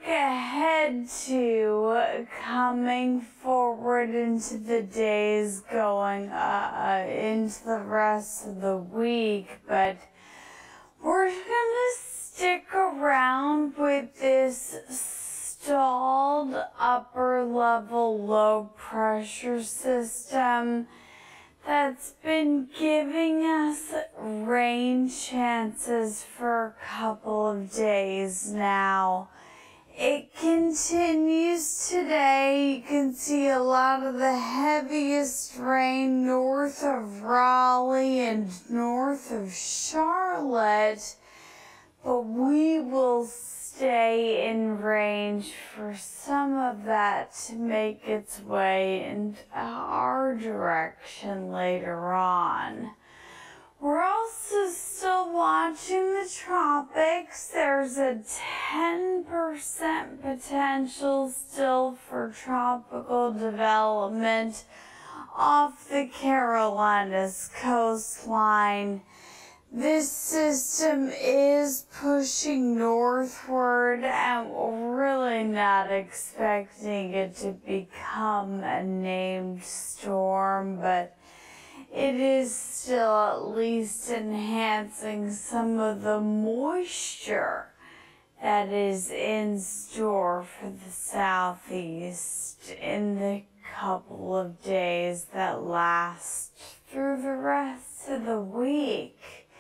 ahead to coming forward into the days going into the rest of the week, but we're gonna stick around with this stalled upper level low pressure system that's been giving us rain chances for a couple of days now. It continues today. You can see a lot of the heaviest rain north of Raleigh and north of Charlotte, but we will stay in range for some of that to make its way into our direction later on. We're also still watching the tropics. There's a 10% potential still for tropical development off the Carolinas coastline. This system is pushing northward, and we're really not expecting it to become a named storm, but it is still at least enhancing some of the moisture that is in store for the southeast in the couple of days that last through the rest of the week.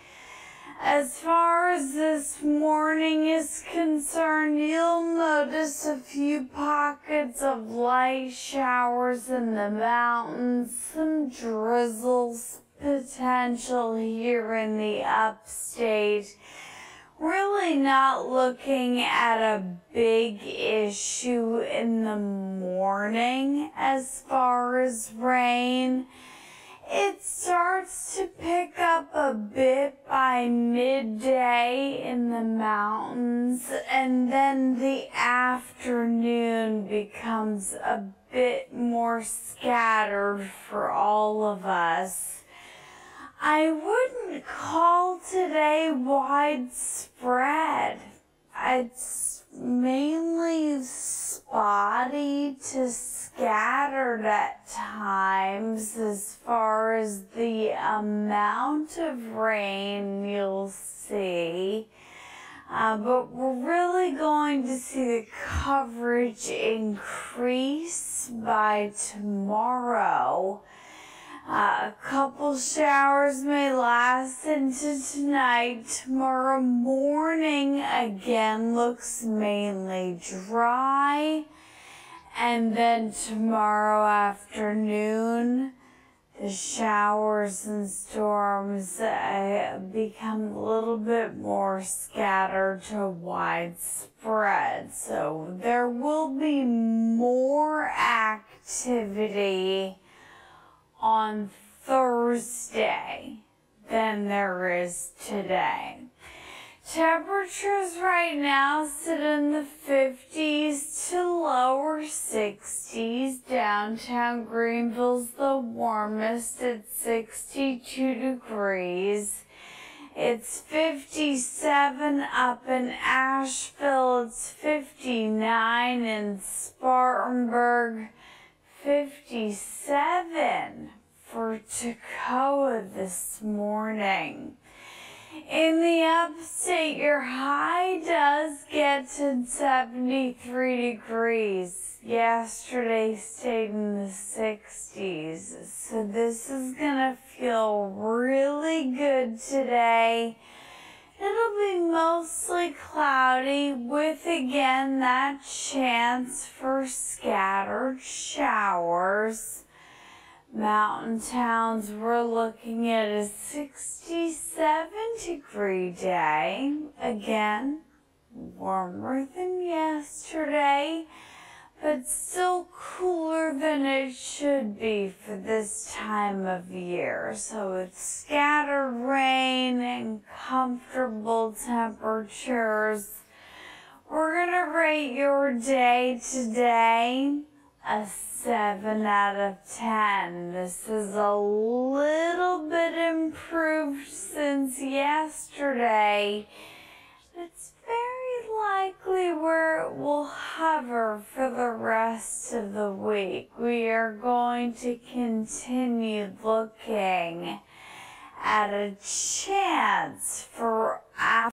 As far as this morning is concerned, you'll notice a few pockets of light showers in the mountains, some drizzles potential here in the upstate. Really not looking at a big issue in the morning as far as rain. It starts to pick up a bit by midday in the mountains, and then the afternoon becomes a bit more scattered for all of us. I wouldn't call today widespread. It's mainly spotty to scattered at times as far as the amount of rain you'll see. But we're really going to see the coverage increase by tomorrow. A couple showers may last into tonight. Tomorrow morning again looks mainly dry. And then tomorrow afternoon, the showers and storms become a little bit more scattered to widespread. So there will be more activity on Thursday than there is today. Temperatures right now sit in the 50s to lower 60s. Downtown Greenville's the warmest at 62 degrees. It's 57 up in Asheville. It's 59 in Spartanburg. 57 for Toccoa this morning. In the upstate, your high does get to 73 degrees. Yesterday stayed in the 60s. So this is gonna feel really good today. It'll be mostly cloudy with, again, that chance for scattered showers. Mountain towns, we're looking at a 67-degree day. Again, warmer than yesterday, but still cooler than it should be for this time of year. So it's scattered rain and comfortable temperatures. We're gonna rate your day today a 7 out of 10. This is a little bit improved since yesterday. It's very likely where it will hover for the rest of the week. We are going to continue looking at a chance for